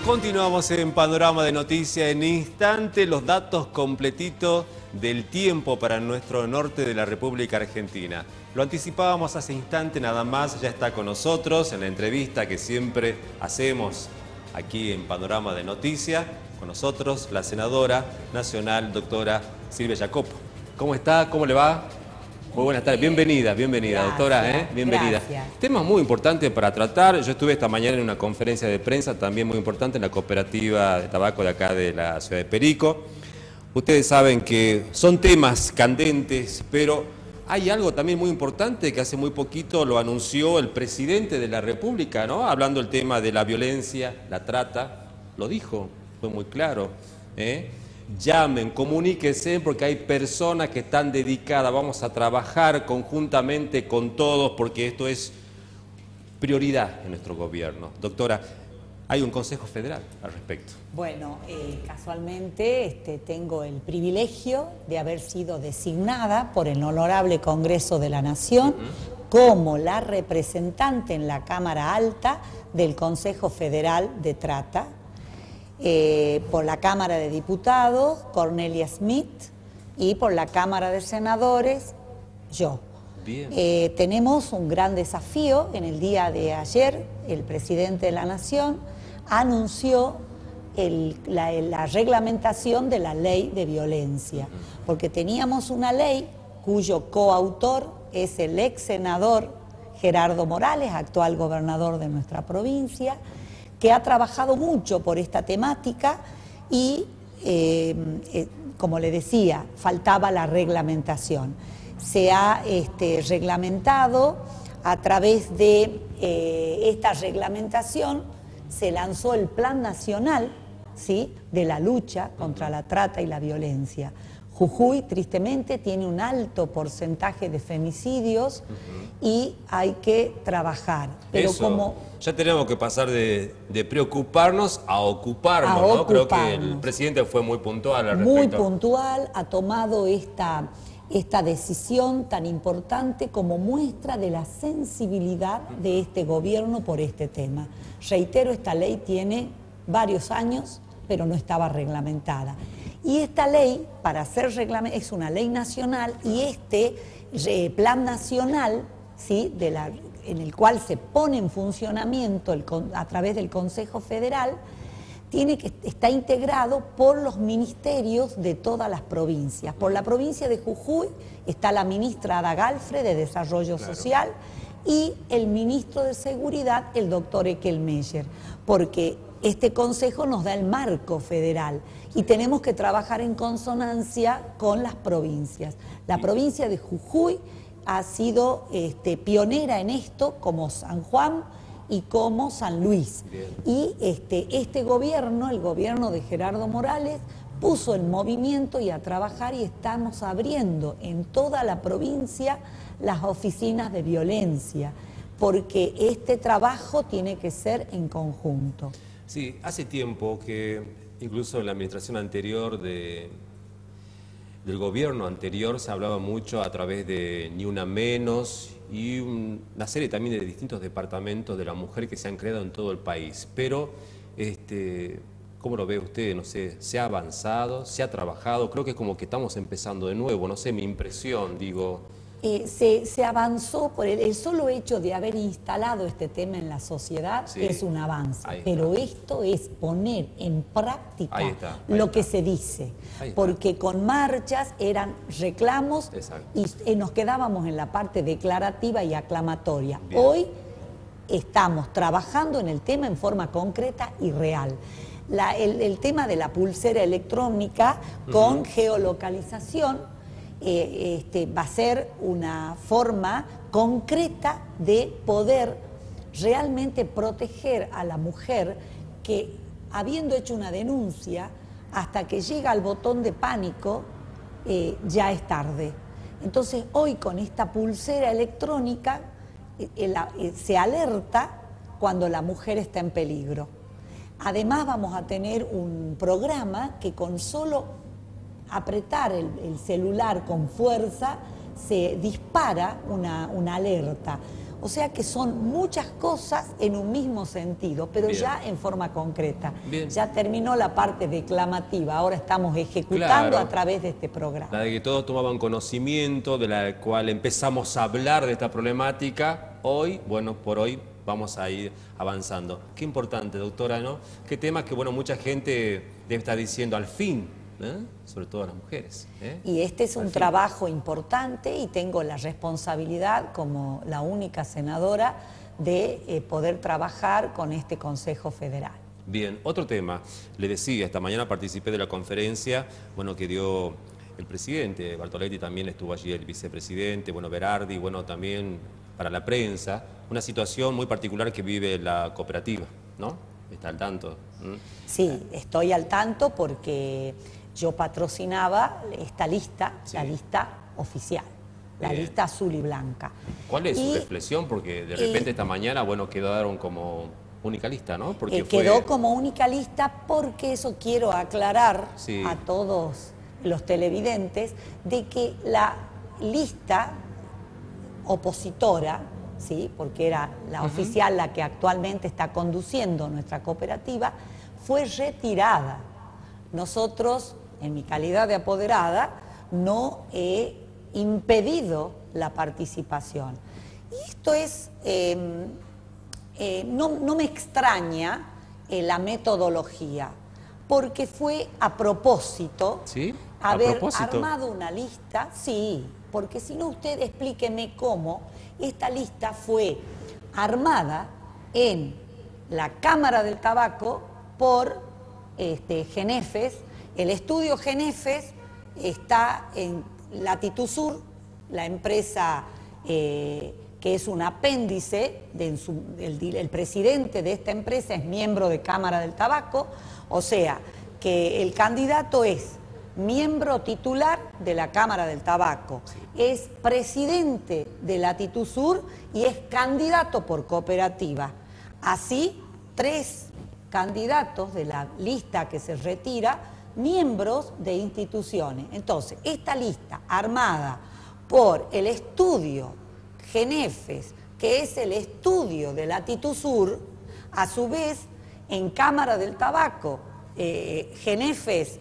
Continuamos en Panorama de Noticias. En instante, los datos completitos del tiempo para nuestro norte de la República Argentina. Lo anticipábamos hace instante nada más, ya está con nosotros en la entrevista que siempre hacemos aquí en Panorama de Noticias. Con nosotros la senadora nacional, doctora Silvia Jacopo. ¿Cómo está? ¿Cómo le va? Muy buenas tardes, bienvenida, Gracias, doctora, bienvenida. Gracias. Tema muy importante para tratar. Yo estuve esta mañana en una conferencia de prensa también muy importante en la cooperativa de tabaco de acá de la ciudad de Perico. Ustedes saben que son temas candentes, pero hay algo también muy importante que hace muy poquito lo anunció el presidente de la República, ¿no? Hablando del tema de la violencia, la trata, lo dijo, fue muy claro, Llamen, comuníquense porque hay personas que están dedicadas, vamos a trabajar conjuntamente con todos porque esto es prioridad en nuestro gobierno. Doctora, hay un Consejo Federal al respecto. Bueno, casualmente tengo el privilegio de haber sido designada por el Honorable Congreso de la Nación como la representante en la Cámara Alta del Consejo Federal de Trata. Por la Cámara de Diputados, Cornelia Smith, y por la Cámara de Senadores, yo. Bien. Tenemos un gran desafío. En el día de ayer, el presidente de la Nación anunció la reglamentación de la ley de violencia, porque teníamos una ley cuyo coautor es el ex senador Gerardo Morales, actual gobernador de nuestra provincia, que ha trabajado mucho por esta temática y, como le decía, faltaba la reglamentación. Se ha reglamentado a través de esta reglamentación, se lanzó el Plan Nacional, ¿sí?, de la lucha contra la trata y la violencia. Jujuy, tristemente, tiene un alto porcentaje de femicidios y hay que trabajar. Pero eso, ya tenemos que pasar de preocuparnos a ocuparnos, ¿no? Creo que el presidente fue muy puntual al respecto. Muy puntual, ha tomado esta decisión tan importante como muestra de la sensibilidad de este gobierno por este tema. Reitero, esta ley tiene varios años, pero no estaba reglamentada. Y esta ley, para ser reglamentada, es una ley nacional y este plan nacional, ¿sí?, en el cual se pone en funcionamiento a través del Consejo Federal, está integrado por los ministerios de todas las provincias. Por la provincia de Jujuy está la ministra Ada Galfre de Desarrollo Social y el ministro de Seguridad, el doctor Ekel Meyer, porque este consejo nos da el marco federal y tenemos que trabajar en consonancia con las provincias. La provincia de Jujuy ha sido pionera en esto, como San Juan y como San Luis. Bien. Y este gobierno, el gobierno de Gerardo Morales, puso el movimiento y a trabajar y estamos abriendo en toda la provincia las oficinas de violencia, porque este trabajo tiene que ser en conjunto. Sí, hace tiempo que incluso en la administración anterior del gobierno anterior se hablaba mucho a través de Ni Una Menos y una serie también de distintos departamentos de la mujer que se han creado en todo el país. Pero, ¿cómo lo ve usted? No sé, ¿se ha avanzado? ¿Se ha trabajado? Creo que es como que estamos empezando de nuevo, no sé, mi impresión, digo. Se avanzó por el solo hecho de haber instalado este tema en la sociedad, sí, es un avance, pero esto es poner en práctica lo que se dice, porque con marchas eran reclamos y nos quedábamos en la parte declarativa y aclamatoria. Bien. Hoy estamos trabajando en el tema en forma concreta y real. El tema de la pulsera electrónica con geolocalización va a ser una forma concreta de poder realmente proteger a la mujer que, habiendo hecho una denuncia, hasta que llega al botón de pánico, ya es tarde. Entonces, hoy con esta pulsera electrónica se alerta cuando la mujer está en peligro. Además, vamos a tener un programa que con solo apretar el celular con fuerza se dispara una alerta. O sea que son muchas cosas en un mismo sentido, pero Bien. ya en forma concreta. Bien. Ya terminó la parte declamativa, ahora estamos ejecutando Claro. a través de este programa. La de que todos tomaban conocimiento, de la cual empezamos a hablar de esta problemática. Hoy, bueno, por hoy vamos a ir avanzando. Qué importante, doctora, ¿no? Qué tema que, bueno, mucha gente debe estar diciendo al fin, ¿eh? Sobre todo las mujeres. Y este es un trabajo importante y tengo la responsabilidad como la única senadora de poder trabajar con este Consejo Federal. Bien, otro tema. Le decía, esta mañana participé de la conferencia, bueno, que dio el presidente, Bartoletti, también estuvo allí el vicepresidente, bueno, Berardi, bueno, también para la prensa, una situación muy particular que vive la cooperativa, ¿no? ¿Está al tanto? Sí, estoy al tanto porque yo patrocinaba esta lista, Sí. la lista oficial, la Bien. lista azul y blanca. ¿Cuál es su Y, reflexión? Porque de repente esta mañana, bueno, quedaron como única lista, ¿no? Porque quedó como única lista porque eso quiero aclarar Sí. a todos los televidentes de que la lista opositora, ¿sí? Porque era la oficial la que actualmente está conduciendo nuestra cooperativa, fue retirada. Nosotros, en mi calidad de apoderada, no he impedido la participación. Y esto es, no me extraña la metodología, porque fue a propósito, ¿Sí? ¿A haber propósito? armado una lista, sí, porque si no usted explíqueme cómo esta lista fue armada en la Cámara del Tabaco por Genefes. El estudio Genefes está en Latitud Sur, la empresa que es un apéndice, el presidente de esta empresa es miembro de Cámara del Tabaco, o sea que el candidato es miembro titular de la Cámara del Tabaco, es presidente de Latitud Sur y es candidato por cooperativa. Así, 3 candidatos de la lista que se retira, miembros de instituciones. Entonces, esta lista armada por el estudio Genefes, que es el estudio de Latitud Sur, a su vez, en Cámara del Tabaco, Genefes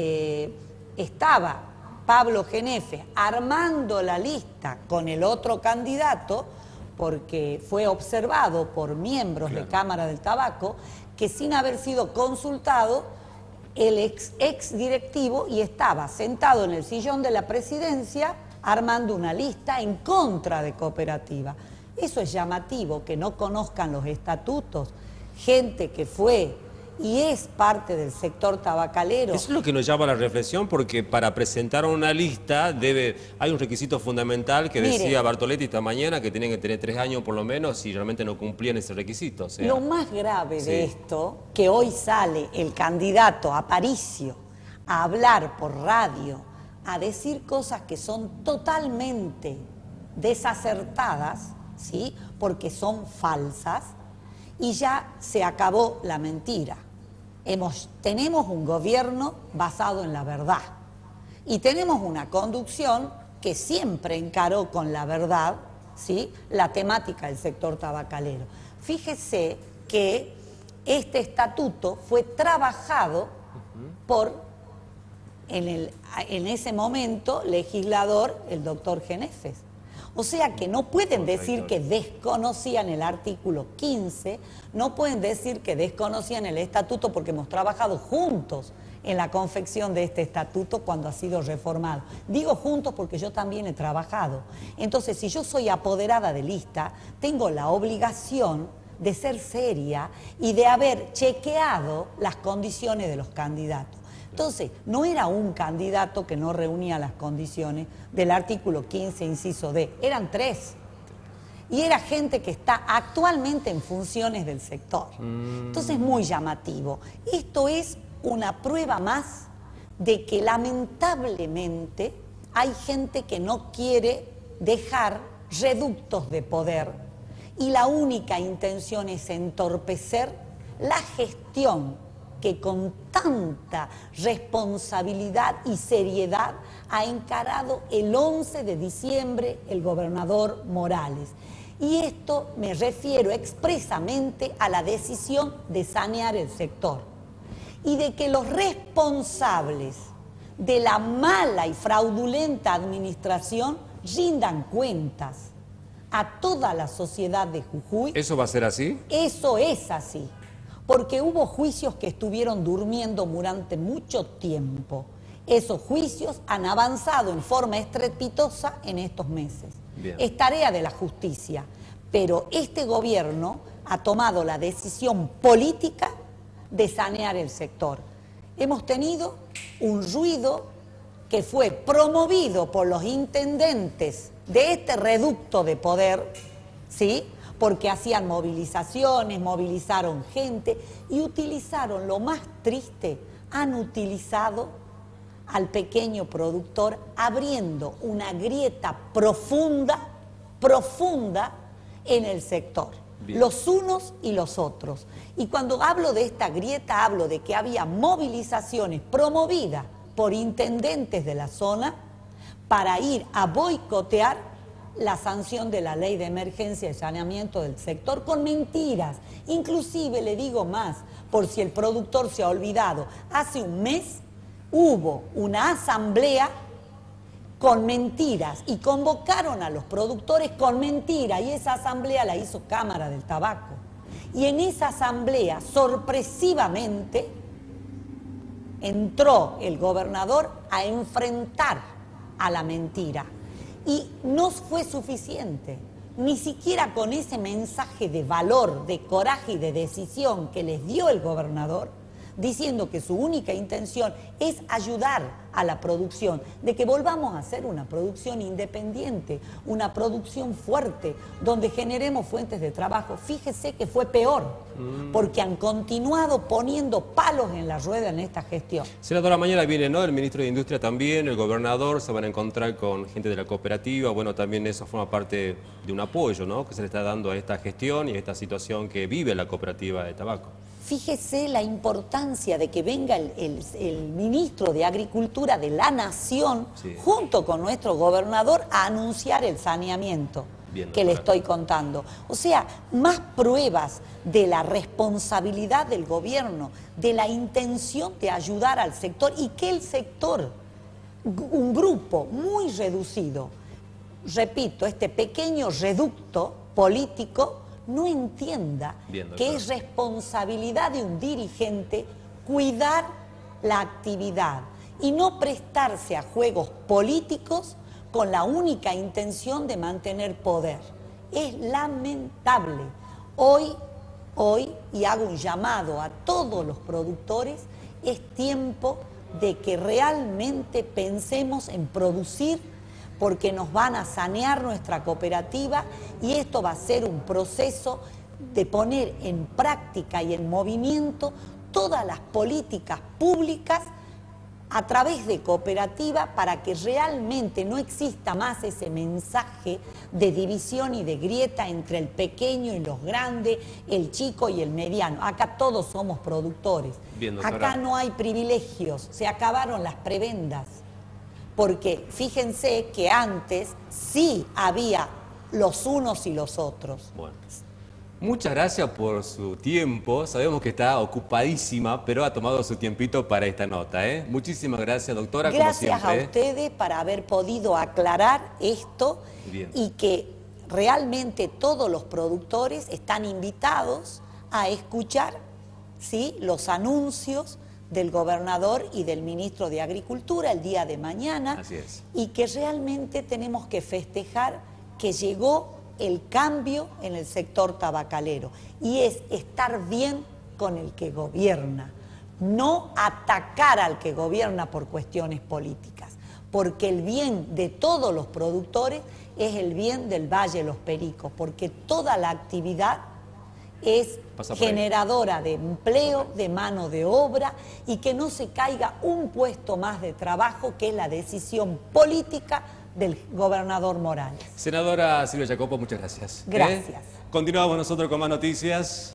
estaba Pablo Genefes armando la lista con el otro candidato, porque fue observado por miembros de Cámara del Tabaco, que sin haber sido consultado, el ex directivo y estaba sentado en el sillón de la presidencia armando una lista en contra de cooperativa. Eso es llamativo, que no conozcan los estatutos, gente que fue y es parte del sector tabacalero. Eso es lo que nos llama a la reflexión, porque para presentar una lista hay un requisito fundamental que Mire, decía Bartoletti esta mañana, que tienen que tener 3 años por lo menos si realmente no cumplían ese requisito. O sea, lo más grave sí. de esto, que hoy sale el candidato Aparicio a hablar por radio, a decir cosas que son totalmente desacertadas, ¿sí? Porque son falsas, y ya se acabó la mentira. Tenemos un gobierno basado en la verdad y tenemos una conducción que siempre encaró con la verdad, ¿sí?, la temática del sector tabacalero. Fíjese que este estatuto fue trabajado por, en ese momento, legislador, el doctor Genefes. O sea que no pueden decir que desconocían el artículo 15, no pueden decir que desconocían el estatuto, porque hemos trabajado juntos en la confección de este estatuto cuando ha sido reformado. Digo juntos porque yo también he trabajado. Entonces, si yo soy apoderada de lista, tengo la obligación de ser seria y de haber chequeado las condiciones de los candidatos. Entonces, no era un candidato que no reunía las condiciones del artículo 15, inciso D, eran 3. Y era gente que está actualmente en funciones del sector. Entonces, muy llamativo. Esto es una prueba más de que lamentablemente hay gente que no quiere dejar reductos de poder y la única intención es entorpecer la gestión que con tanta responsabilidad y seriedad ha encarado el 11 de diciembre el gobernador Morales. Y esto me refiero expresamente a la decisión de sanear el sector y de que los responsables de la mala y fraudulenta administración rindan cuentas a toda la sociedad de Jujuy. ¿Eso va a ser así? Eso es así, porque hubo juicios que estuvieron durmiendo durante mucho tiempo. Esos juicios han avanzado en forma estrepitosa en estos meses. Bien. Es tarea de la justicia, pero este gobierno ha tomado la decisión política de sanear el sector. Hemos tenido un ruido que fue promovido por los intendentes de este reducto de poder, ¿sí? Porque hacían movilizaciones, movilizaron gente y utilizaron, lo más triste, han utilizado al pequeño productor abriendo una grieta profunda en el sector. Bien. Los unos y los otros. Y cuando hablo de esta grieta, hablo de que había movilizaciones promovidas por intendentes de la zona para ir a boicotear la sanción de la ley de emergencia y saneamiento del sector con mentiras. Inclusive, le digo más, por si el productor se ha olvidado, hace un mes hubo una asamblea con mentiras y convocaron a los productores con mentiras y esa asamblea la hizo Cámara del Tabaco. Y en esa asamblea, sorpresivamente, entró el gobernador a enfrentar a la mentira. Y no fue suficiente, ni siquiera con ese mensaje de valor, de coraje y de decisión que les dio el gobernador, diciendo que su única intención es ayudar a la producción, de que volvamos a hacer una producción independiente, una producción fuerte, donde generemos fuentes de trabajo. Fíjese que fue peor, porque han continuado poniendo palos en la rueda en esta gestión. Senadora, mañana viene, ¿no?, el ministro de Industria también, el gobernador, se van a encontrar con gente de la cooperativa. Bueno, también eso forma parte de un apoyo, ¿no?, que se le está dando a esta gestión y a esta situación que vive la cooperativa de tabaco. Fíjese la importancia de que venga el ministro de Agricultura de la Nación, sí, junto con nuestro gobernador, a anunciar el saneamiento. Bien, que le estoy contando. O sea, más pruebas de la responsabilidad del gobierno, de la intención de ayudar al sector y que el sector, un grupo muy reducido, repito, este pequeño reducto político, no entienda que es responsabilidad de un dirigente cuidar la actividad y no prestarse a juegos políticos con la única intención de mantener poder. Es lamentable. Hoy, y hago un llamado a todos los productores, es tiempo de que realmente pensemos en producir, porque nos van a sanear nuestra cooperativa y esto va a ser un proceso de poner en práctica y en movimiento todas las políticas públicas a través de cooperativa para que realmente no exista más ese mensaje de división y de grieta entre el pequeño y los grandes, el chico y el mediano. Acá todos somos productores. Bien, acá no hay privilegios, se acabaron las prebendas. Porque fíjense que antes sí había los unos y los otros. Bueno, muchas gracias por su tiempo. Sabemos que está ocupadísima, pero ha tomado su tiempito para esta nota, ¿eh? Muchísimas gracias, doctora. Gracias a ustedes para haber podido aclarar esto. Bien. Y que realmente todos los productores están invitados a escuchar, ¿sí?, los anuncios del gobernador y del ministro de Agricultura el día de mañana. Así es. Y que realmente tenemos que festejar que llegó el cambio en el sector tabacalero y es estar bien con el que gobierna, no atacar al que gobierna por cuestiones políticas, porque el bien de todos los productores es el bien del Valle de los Pericos, porque toda la actividad es generadora de empleo, de mano de obra y que no se caiga un puesto más de trabajo, que es la decisión política del gobernador Morales. Senadora Silvia Jacopo, muchas gracias. Gracias. Continuamos nosotros con más noticias.